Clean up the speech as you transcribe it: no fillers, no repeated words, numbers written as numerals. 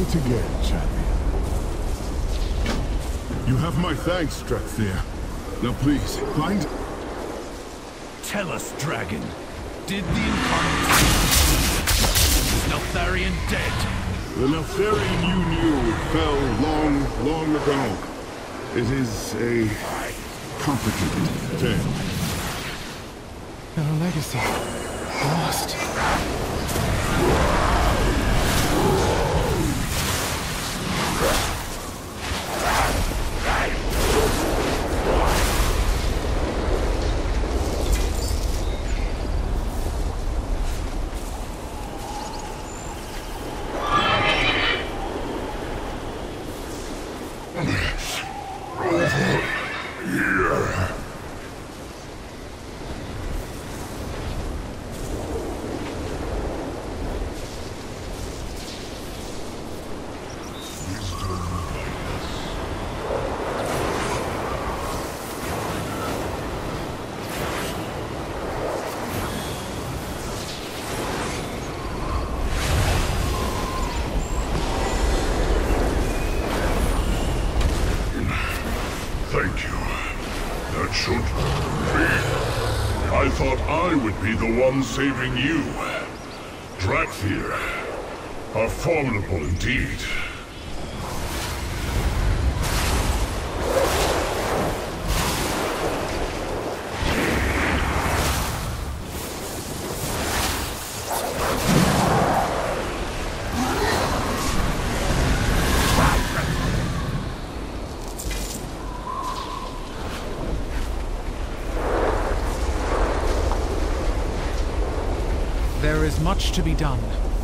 meet again, champion. You have my thanks, Drakthir. Now please, find... Tell us, dragon. Did the incarnate... Is Neltharion dead? The Neltharion you knew fell long, long ago. It is a complicated tale. Your legacy. Lost. Thank you. That should be. I thought I would be the one saving you. Drakthir are formidable indeed. There is much to be done.